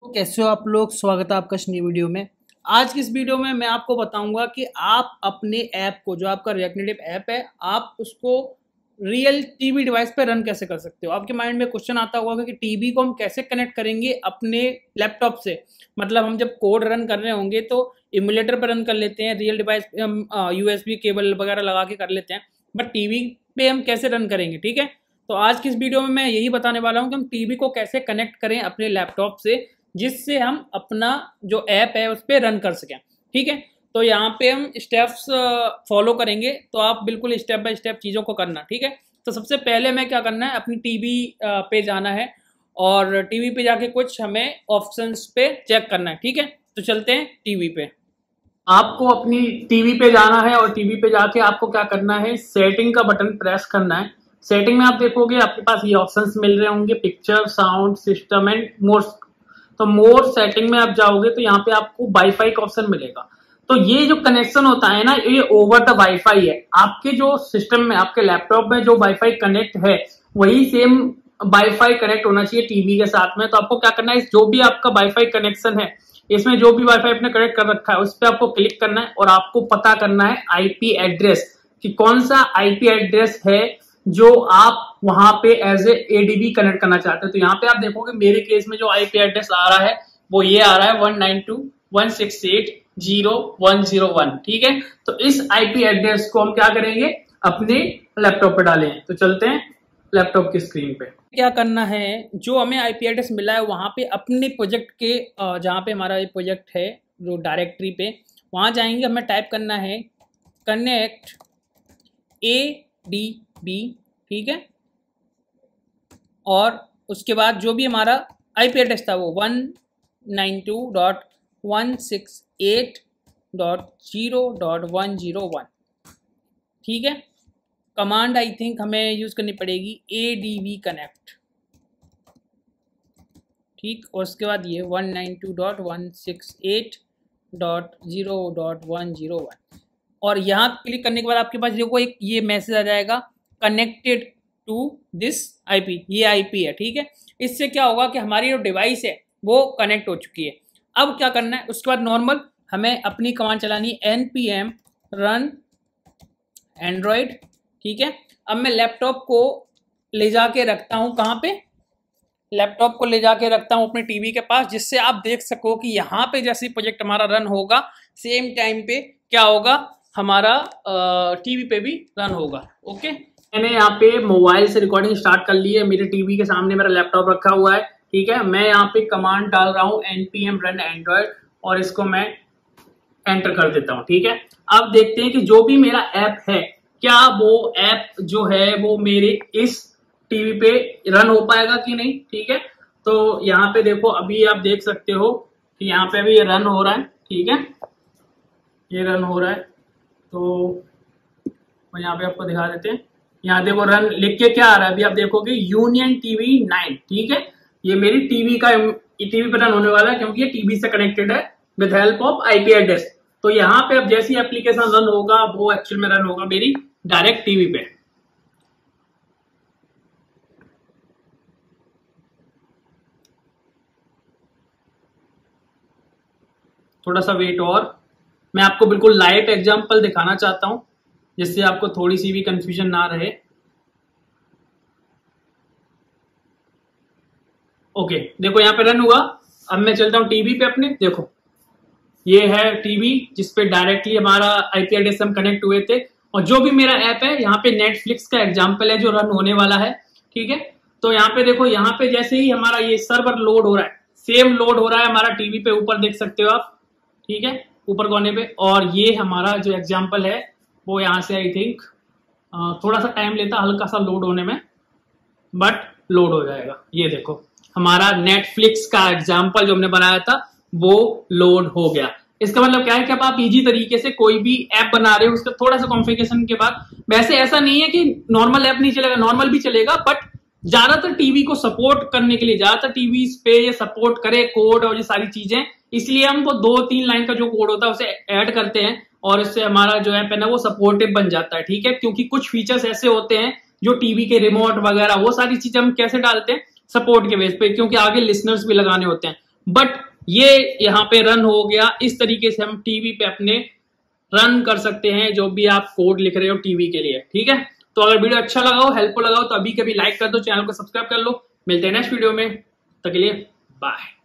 तो कैसे हो आप लोग। स्वागत है आपका इस नई वीडियो में। आज की इस वीडियो में मैं आपको बताऊंगा कि आप अपने ऐप को, जो आपका रिएक्ट नेटिव ऐप है, आप उसको रियल टीवी डिवाइस पे रन कैसे कर सकते हो। आपके माइंड में क्वेश्चन आता होगा कि टीवी को हम कैसे कनेक्ट करेंगे अपने लैपटॉप से। मतलब हम जब कोड रन कर रहे होंगे तो इमुलेटर पर रन कर लेते हैं, रियल डिवाइस पे हम यूएसबी केबल वगैरह लगा के कर लेते हैं, बट टीवी पे हम कैसे रन करेंगे। ठीक है, तो आज की इस वीडियो में मैं यही बताने वाला हूँ कि हम टीवी को कैसे कनेक्ट करें अपने लैपटॉप से, जिससे हम अपना जो ऐप है उस पर रन कर सकें। ठीक है, तो यहाँ पे हम स्टेप्स फॉलो करेंगे, तो आप बिल्कुल स्टेप बाय स्टेप चीज़ों को करना। ठीक है, तो सबसे पहले हमें क्या करना है, अपनी टीवी पे जाना है और टीवी पे जाके कुछ हमें ऑप्शंस पे चेक करना है। ठीक है, तो चलते हैं टीवी पे। आपको अपनी टीवी पे जाना है और टीवी पे जाके आपको क्या करना है, सेटिंग का बटन प्रेस करना है। सेटिंग में आप देखोगे आपके पास ये ऑप्शंस मिल रहे होंगे, picture, sound, system and more. तो मोर सेटिंग में आप जाओगे तो यहाँ पे आपको वाईफाई का ऑप्शन मिलेगा। तो ये जो कनेक्शन होता है ना, ये ओवर द वाईफाई है। आपके जो सिस्टम में, आपके लैपटॉप में जो वाईफाई कनेक्ट है वही सेम वाईफाई कनेक्ट होना चाहिए टीवी के साथ में। तो आपको क्या करना है, जो भी आपका वाईफाई कनेक्शन है, इसमें जो भी वाईफाई आपने कनेक्ट कर रखा है उस पर आपको क्लिक करना है और आपको पता करना है आईपी एड्रेस, कि कौन सा आईपी एड्रेस है जो आप वहां पे एज ए एडीबी कनेक्ट करना चाहते हैं। तो यहाँ पे आप देखोगे मेरे केस में जो आईपी एड्रेस आ रहा है वो ये आ रहा है 192.168.0.101। ठीक है, तो इस आईपी एड्रेस को हम क्या करेंगे, अपने लैपटॉप पे डालें। तो चलते हैं लैपटॉप की स्क्रीन पे। क्या करना है, जो हमें आईपी एड्रेस मिला है वहां पे अपने प्रोजेक्ट के, जहाँ पे हमारा ये प्रोजेक्ट है जो डायरेक्टरी पे, वहां जाएंगे। हमें टाइप करना है कनेक्ट ADB। ठीक है, और उसके बाद जो भी हमारा आईपी एड्रेस था वो 192.168.0.101। ठीक है, कमांड आई थिंक हमें यूज करनी पड़ेगी ADB कनेक्ट। ठीक, और उसके बाद ये 192.168.0.101, और यहाँ क्लिक करने के बाद आपके पास देखो एक ये मैसेज आ जाएगा, कनेक्टेड टू दिस आईपी। ये आईपी है। ठीक है, इससे क्या होगा कि हमारी जो डिवाइस है वो कनेक्ट हो चुकी है। अब क्या करना है, उसके बाद नॉर्मल हमें अपनी कमांड चलानी है npm run एंड्रॉयड। ठीक है, अब मैं लैपटॉप को ले जाके रखता हूँ, कहाँ पे, लैपटॉप को ले जाके रखता हूँ अपने टीवी के पास, जिससे आप देख सको कि यहाँ पे जैसे प्रोजेक्ट हमारा रन होगा सेम टाइम पे क्या होगा, हमारा टीवी पे भी रन होगा। ओके, मैंने यहाँ पे मोबाइल से रिकॉर्डिंग स्टार्ट कर ली है। मेरे टीवी के सामने मेरा लैपटॉप रखा हुआ है। ठीक है, मैं यहाँ पे कमांड डाल रहा हूँ npm run एंड्रॉयड और इसको मैं एंटर कर देता हूँ। ठीक है, अब देखते हैं कि जो भी मेरा ऐप है, क्या वो ऐप जो है वो मेरे इस टीवी पे रन हो पाएगा कि नहीं। ठीक है, तो यहाँ पे देखो, अभी आप देख सकते हो कि यहाँ पे अभी ये रन हो रहा है। ठीक है, ये रन हो रहा है, तो यहाँ पे आपको दिखा देते हैं। यहाँ देखो रन लिख के क्या आ रहा है, अभी आप देखोगे यूनियन टीवी 9। ठीक है, ये मेरी टीवी पे रन होने वाला है, क्योंकि ये टीवी से कनेक्टेड है with help of IP address. तो यहाँ पे अब जैसी एप्लीकेशन रन होगा वो एक्चुअल में रन होगा मेरी डायरेक्ट टीवी पे। थोड़ा सा वेट, और मैं आपको बिल्कुल लाइव एग्जांपल दिखाना चाहता हूं, जिससे आपको थोड़ी सी भी कंफ्यूजन ना रहे। ओके, देखो यहाँ पे रन हुआ। अब मैं चलता हूँ टीवी पे अपने। देखो ये है टीवी जिसपे डायरेक्टली हमारा आईपी एड्रेस हम कनेक्ट हुए थे, और जो भी मेरा ऐप है यहाँ पे नेटफ्लिक्स का एग्जाम्पल है जो रन होने वाला है। ठीक है, तो यहाँ पे देखो, यहाँ पे जैसे ही हमारा ये सर्वर लोड हो रहा है, सेम लोड हो रहा है हमारा टीवी पे, ऊपर देख सकते हो आप। ठीक है, ऊपर कोने पे, और ये हमारा जो एग्जाम्पल है वो यहाँ से आई थिंक थोड़ा सा टाइम लेता हल्का सा लोड होने में, बट लोड हो जाएगा। ये देखो हमारा नेटफ्लिक्स का एग्जाम्पल जो हमने बनाया था वो लोड हो गया। इसका मतलब क्या है कि अब आप इजी तरीके से कोई भी ऐप बना रहे हो, उसका थोड़ा सा कॉन्फ़िगरेशन के बाद, वैसे ऐसा नहीं है कि नॉर्मल ऐप नहीं चलेगा, नॉर्मल भी चलेगा, बट ज्यादातर टीवी को सपोर्ट करने के लिए, ज्यादातर टीवी पे ये सपोर्ट करे कोड और ये सारी चीजें, इसलिए हम वो 2-3 लाइन का जो कोड होता है उसे ऐड करते हैं और इससे हमारा जो ऐप है ना वो सपोर्टिव बन जाता है। ठीक है, क्योंकि कुछ फीचर्स ऐसे होते हैं जो टीवी के रिमोट वगैरह वो सारी चीजें हम कैसे डालते हैं, सपोर्ट के बेस पे, क्योंकि आगे लिसनर्स भी लगाने होते हैं। बट ये यहाँ पे रन हो गया। इस तरीके से हम टीवी पे अपने रन कर सकते हैं जो भी आप कोड लिख रहे हो टीवी के लिए। ठीक है, तो अगर वीडियो अच्छा लगा हो, हेल्पफुल लगा हो, तो अभी कभी लाइक कर दो, चैनल को सब्सक्राइब कर लो। मिलते हैं नेक्स्ट वीडियो में, तब तक के लिए बाय।